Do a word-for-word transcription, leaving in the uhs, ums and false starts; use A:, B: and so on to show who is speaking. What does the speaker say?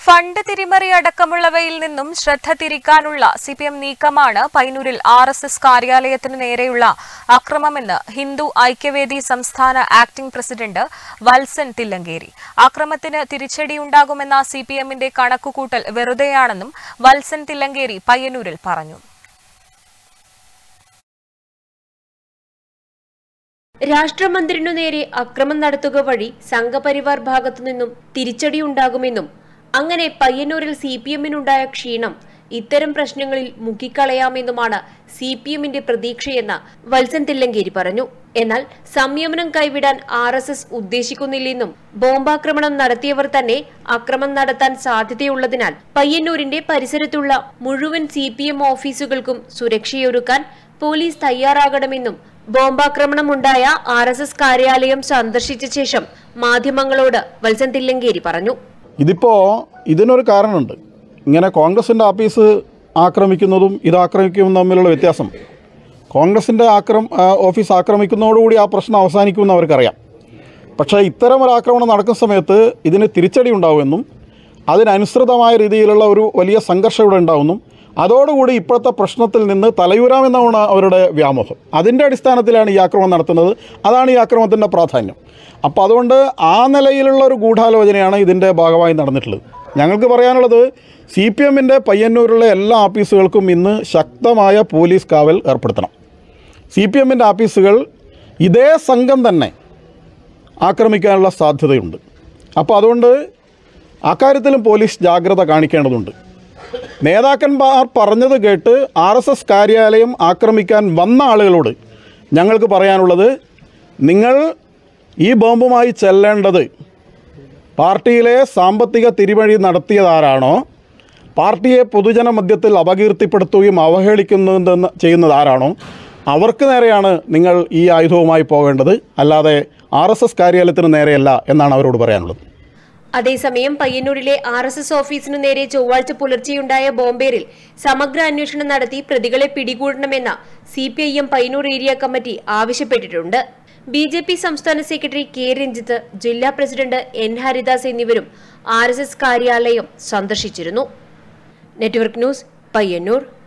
A: Fund തിരിമറി അടക്കമുള്ളവയിൽ നിന്നും ശ്രദ്ധ തിരിക്കാനുള്ള സിപിഎം നീക്കമാണ് പയ്യന്നൂരിൽ ആർ എസ് എസ് കാര്യാലയത്തിന് നേരെയുള്ള അക്രമമെന്ന് ഹിന്ദു ഐക്യവേദി സംസ്ഥാന ആക്ടിംഗ് പ്രസിഡന്റ് വത്സൻ തില്ലങ്കേരി. അക്രമത്തിന് തിരിച്ചടിയുണ്ടാകുമെന്ന സിപിഎമ്മിന്റെ കണക്കുകൂട്ടൽ വെറുതെയാണെന്നും വത്സൻ തില്ലങ്കേരി പയ്യന്നൂരിൽ പറഞ്ഞു.
B: രാഷ്ട്രമന്ത്രിനു നേരെ അക്രമം നടത്തുക വഴി സംഘപരിവാർ ഭാഗത്തുനിന്നും തിരിച്ചടിയുണ്ടാകുമെന്നും അങ്ങനെ പയ്യന്നൂരിൽ സി പി എമ്മിനുണ്ടായ ക്ഷീണം ഇത്തരം പ്രശ്നങ്ങളിൽ മുക്കിക്കളയാമെന്നുമാണ് സി പി എമ്മിന്റെ പ്രതീക്ഷയെന്ന് വത്സൻ തില്ലങ്കേരി പറഞ്ഞു. എന്നാൽ സംയമനം കൈവിടാൻ ആർ എസ് എസ് ഉദ്ദേശിക്കുന്നില്ലെന്നും ബോംബാക്രമണം നടത്തിയവർ തന്നെ അക്രമം നടത്താൻ സാധ്യതയുള്ളതിനാൽ പയ്യന്നൂരിന്റെ പരിസരത്തുള്ള മുഴുവൻ സി പി എം ഓഫീസുകൾക്കും സുരക്ഷയൊരുക്കാൻ പോലീസ് തയ്യാറാകണമെന്നും ബോംബാക്രമണം ഉണ്ടായ ആർ എസ് എസ് കാര്യാലയം സന്ദർശിച്ച ശേഷം മാധ്യമങ്ങളോട് വത്സൻ തില്ലങ്കേരി പറഞ്ഞു.
C: ഇതിപ്പോ ഇതിനൊരു കാരണമുണ്ട്. ഇങ്ങനെ കോൺഗ്രസിൻ്റെ ഓഫീസ് ആക്രമിക്കുന്നതും ഇത് ആക്രമിക്കുന്നതും തമ്മിലുള്ള വ്യത്യാസം. കോൺഗ്രസിൻ്റെ ആക്രം ഓഫീസ് ആക്രമിക്കുന്നതോടുകൂടി ആ പ്രശ്നം അവസാനിക്കുമെന്ന് അവർക്കറിയാം. പക്ഷേ ഇത്തരം ഒരു ആക്രമണം നടക്കുന്ന സമയത്ത് ഇതിന് തിരിച്ചടി ഉണ്ടാവുമെന്നും അതിനനുസൃതമായ രീതിയിലുള്ള ഒരു വലിയ സംഘർഷം ഇവിടെ ഉണ്ടാവുമെന്നും അതോടുകൂടി ഇപ്പോഴത്തെ പ്രശ്നത്തിൽ നിന്ന് തലയൂരാമെന്നാണ് അവരുടെ വ്യാമോഹം. അതിൻ്റെ അടിസ്ഥാനത്തിലാണ് ഈ ആക്രമണം നടത്തുന്നത്. അതാണ് ഈ ആക്രമണത്തിൻ്റെ പ്രാധാന്യം. അപ്പോൾ അതുകൊണ്ട് ആ നിലയിലുള്ള ഒരു ഗൂഢാലോചനയാണ് ഇതിൻ്റെ ഭാഗമായി നടന്നിട്ടുള്ളത്. ഞങ്ങൾക്ക് പറയാനുള്ളത് സി പി എമ്മിൻ്റെ പയ്യന്നൂരിലെ എല്ലാ ഓഫീസുകൾക്കും ഇന്ന് ശക്തമായ പോലീസ് കാവൽ ഏർപ്പെടുത്തണം. സി പി എമ്മിൻ്റെ ഓഫീസുകൾ ഇതേ സംഘം തന്നെ ആക്രമിക്കാനുള്ള സാധ്യതയുണ്ട്. അപ്പോൾ അതുകൊണ്ട് അക്കാര്യത്തിലും പോലീസ് ജാഗ്രത കാണിക്കേണ്ടതുണ്ട്. നേതാക്കന്മാർ പറഞ്ഞത് കേട്ട് ആർ എസ് എസ് കാര്യാലയം ആക്രമിക്കാൻ വന്ന ആളുകളോട് ഞങ്ങൾക്ക് പറയാനുള്ളത്, നിങ്ങൾ ഈ ബോംബുമായി ചെല്ലേണ്ടത് പാർട്ടിയിലെ സാമ്പത്തിക തിരിമറി നടത്തിയതാരാണോ, പാർട്ടിയെ പൊതുജന മധ്യത്തിൽ അപകീർത്തിപ്പെടുത്തുകയും അവഹേളിക്കുന്നതെന്ന് ചെയ്യുന്നതാരാണോ അവർക്ക് നേരെയാണ് നിങ്ങൾ ഈ ആയുധവുമായി പോകേണ്ടത്, അല്ലാതെ ആർ എസ് എസ് കാര്യാലയത്തിന് നേരെയല്ല എന്നാണ് അവരോട് പറയാനുള്ളത്.
B: അതേസമയം പയ്യന്നൂരിലെ ആർ എസ് എസ് ഓഫീസിനു നേരെ ചൊവ്വാഴ്ച പുലർച്ചെയുണ്ടായ ബോംബേറിൽ സമഗ്ര അന്വേഷണം നടത്തി പ്രതികളെ പിടികൂടണമെന്ന് C P I M Payyanur area committee ആവശ്യപ്പെട്ടിട്ടുണ്ട്. ബി ജെ പി സംസ്ഥാന സെക്രട്ടറി കെ രഞ്ജിത്ത്, ജില്ലാ പ്രസിഡന്റ് എൻ ഹരിദാസ് എന്നിവരും ആർ എസ് എസ് കാര്യാലയം സന്ദർശിച്ചിരുന്നു. Network news, Payyanur.